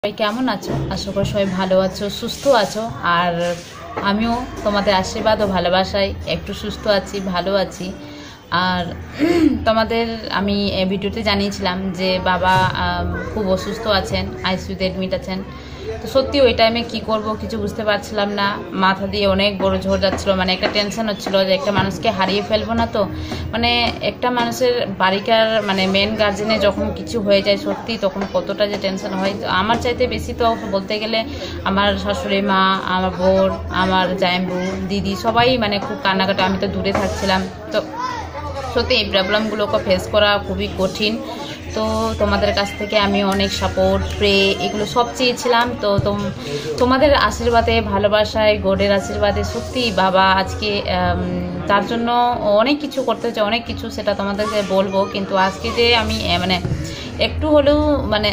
সবাই কেমন আছো? আশা করি সবাই ভালো আছো, সুস্থ আছো। আর আমিও তোমাদের আশীর্বাদ ও ভালোবাসায় একটু সুস্থ আছি, ভালো আছি। আর তোমাদের আমি ভিডিওতে জানিয়েছিলাম যে বাবা খুব অসুস্থ আছেন, আইসিইউতে অ্যাডমিট আছেন। তো সত্যি ওই টাইমে কি করব কিছু বুঝতে পারছিলাম না, মাথা দিয়ে অনেক বড় ঝড় যাচ্ছিলো। মানে একটা টেনশন হচ্ছিলো যে একটা মানুষকে হারিয়ে ফেলবো না তো। মানে একটা মানুষের বাড়িকার মানে মেন গার্জেনে যখন কিছু হয়ে যায় সত্যি তখন কতটা যে টেনশন হয়। তো আমার চাইতে বেশি তো বলতে গেলে আমার শাশুড়ি মা, আমার বোন, আমার জামাইবু, দিদি সবাই মানে খুব কান্নাকাটা। আমি তো দূরে থাকছিলাম। তো সত্যি এই প্রবলেমগুলোকে ফেস করা খুবই কঠিন। তো তোমাদের কাছ থেকে আমি অনেক সাপোর্ট, প্রে এগুলো সব চেয়েছিলাম। তো তোমাদের আশীর্বাদে, ভালোবাসায়, গডের আশীর্বাদে সত্যি বাবা আজকে তার জন্য অনেক কিছু করতে হচ্ছে, অনেক কিছু, সেটা তোমাদেরকে বলবো। কিন্তু আজকে যে আমি মানে একটু হলেও মানে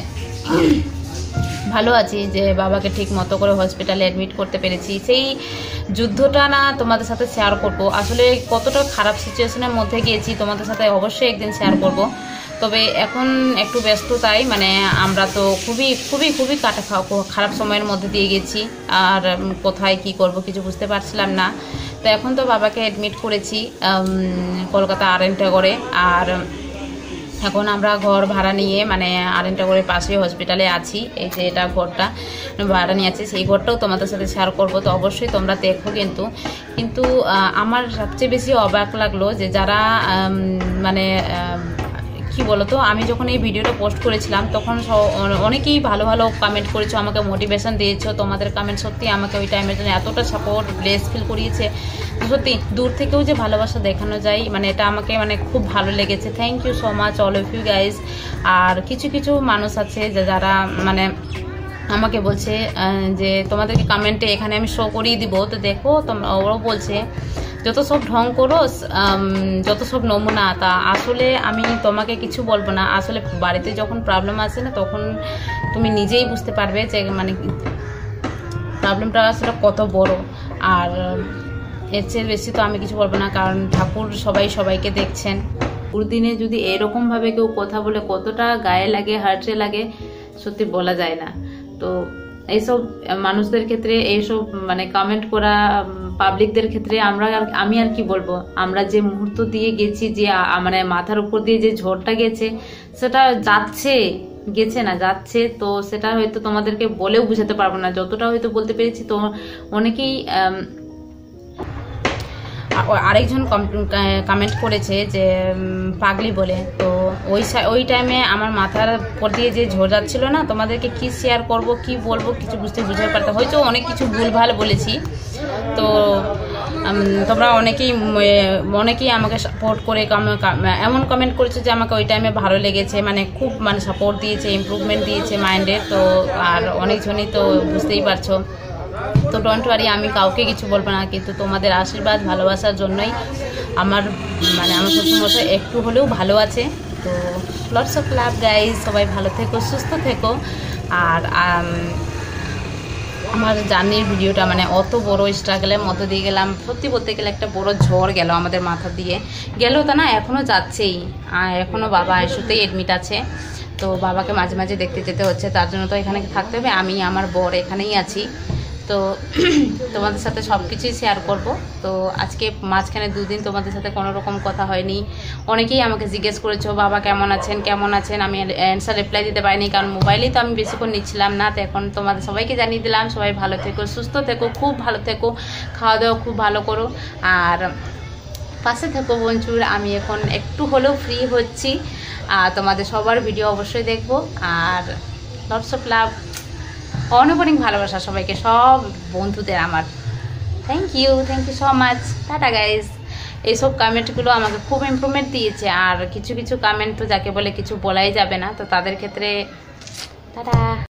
ভালো আছি যে বাবাকে ঠিক মতো করে হসপিটালে অ্যাডমিট করতে পেরেছি। সেই যুদ্ধটা না তোমাদের সাথে শেয়ার করব। আসলে কতটা খারাপ সিচুয়েশনের মধ্যে গিয়েছি তোমাদের সাথে অবশ্যই একদিন শেয়ার করব। তবে এখন একটু ব্যস্ততাই, মানে আমরা তো খুবই খুবই খুবই খারাপ সময়ের মধ্যে দিয়ে গেছি। আর কোথায় কি করব কিছু বুঝতে পারছিলাম না। তো এখন তো বাবাকে অ্যাডমিট করেছি কলকাতা আরেনটাগরে। আর এখন আমরা ঘর ভাড়া নিয়ে মানে আরেনটাগরের পাশে হসপিটালে আছি। এই যে এটা ঘরটা ভাড়া নিয়ে আছি, সেই ঘরটাও তোমাদের সাথে শেয়ার করব। তো অবশ্যই তোমরা দেখো। কিন্তু আমার সবচেয়ে বেশি অবাক লাগলো যে যারা মানে কি বলতো, আমি যখন এই ভিডিওটা পোস্ট করেছিলাম তখন অনেকেই ভালো ভালো কমেন্ট করেছো, আমাকে মোটিভেশন দিয়েছো। তোমাদের কমেন্ট সত্যি আমাকে ওই টাইমের জন্য এতটা সাপোর্ট, ব্লেস ফিল করিয়েছে। সত্যি দূর থেকেও যে ভালোবাসা দেখানো যায়, মানে এটা আমাকে মানে খুব ভালো লেগেছে। Thank you so much all of you guys. আর কিছু কিছু মানুষ আছে যে যারা মানে আমাকে বলছে যে তোমাদেরকে কমেন্টে এখানে আমি শো করিয়ে দিব। তো দেখো তোমরা, ওরাও বলছে যত সব ঢং করো, যত সব নমুনা। তা আসলে আমি তোমাকে কিছু বলবো না। আসলে বাড়িতে যখন প্রবলেম আসে না তখন তুমি নিজেই বুঝতে পারবে যে মানে প্রবলেমটা আসলে কত বড়। আর এর চেয়ে বেশি তো আমি কিছু বলবো না, কারণ ঠাকুর সবাইকে দেখছেন। দিনে যদি এরকমভাবে কেউ কথা বলে কতটা গায়ে লাগে, হার্টে লাগে, সত্যি বলা যায় না। তো এইসব মানুষদের ক্ষেত্রে, এইসব মানে কমেন্ট করা পাবলিকদের ক্ষেত্রে আমি আর কি বলবো, আমরা যে মুহূর্ত দিয়ে গেছি, যে মানে মাথার উপর দিয়ে যে ঝড়টা গেছে, সেটা যাচ্ছে। তো সেটা হয়তো তোমাদেরকে বলেও বুঝাতে পারবো না, যতটা হয়তো বলতে পেরেছি। তো অনেকেই আরেকজন কমেন্ট করেছে যে পাগলি বলে। তো ওই টাইমে আমার মাথার উপর দিয়ে যে ঝড় যাচ্ছিল না, তোমাদেরকে কি শেয়ার করব, কি বলবো কিছু বুঝতে পারতাম। হয়তো অনেক কিছু ভুলভাল বলেছি। তো তোমরা অনেকেই আমাকে সাপোর্ট করে এমন কমেন্ট করেছে যে আমাকে ওই টাইমে ভালো লেগেছে, মানে খুব মানে সাপোর্ট দিয়েছে, ইমপ্রুভমেন্ট দিয়েছে মাইন্ডের। তো আর অনেকজনই তো বুঝতেই পারছো। তো ডোন্ট ওয়ারি, আমি কাউকে কিছু বলবো না। কিন্তু তোমাদের আশীর্বাদ, ভালোবাসার জন্যই আমার শ্বশুরমশাই একটু হলেও ভালো আছে। তো লটস অফ লাভ গাইজ, সবাই ভালো থেকো, সুস্থ থেকো। আর আমার জার্নির ভিডিওটা মানে অত বড় স্ট্রাগলের মধ্যে দিয়ে গেলাম। সত্যি বলতে গেলে একটা বড় ঝড় গেল আমাদের মাথা দিয়ে, গেল তা না, এখনও যাচ্ছেই। এখনও বাবা আইসিইউতেই অ্যাডমিট আছে। তো বাবাকে মাঝে মাঝে দেখতে যেতে হচ্ছে, তার জন্য তো এখানে থাকতে হবে। আমি আমার বর এখানেই আছি। তো তোমাদের সাথে সব কিছুই শেয়ার করব। তো আজকে মাঝখানে 2 দিন তোমাদের সাথে কোনো রকম কথা হয়নি। অনেকেই আমাকে জিজ্ঞেস করেছো বাবা কেমন আছেন। আমি অ্যান্সার রিপ্লাই দিতে পারিনি, কারণ মোবাইলেই তো আমি বেশিক্ষণ নিচ্ছিলাম না। তো এখন তোমাদের সবাইকে জানিয়ে দিলাম, সবাই ভালো থেকো, সুস্থ থেকো, খুব ভালো থেকো, খাওয়া দাওয়া খুব ভালো করো, আর পাশে থেকো বঞ্চুর। আমি এখন একটু হলেও ফ্রি হচ্ছি। আর তোমাদের সবার ভিডিও অবশ্যই দেখবো। আর লটস অফ লাভ, অনেক ভালোবাসা সবাইকে, সব বন্ধুদের আমার। Thank you so much. Tata guys. এইসব কমেন্টগুলো আমাকে খুব ইমপ্রুভমেন্ট দিয়েছে। আর কিছু কমেন্ট তো যাকে বলে কিছু বলাই যাবে না, তো তাদের ক্ষেত্রে টাটা।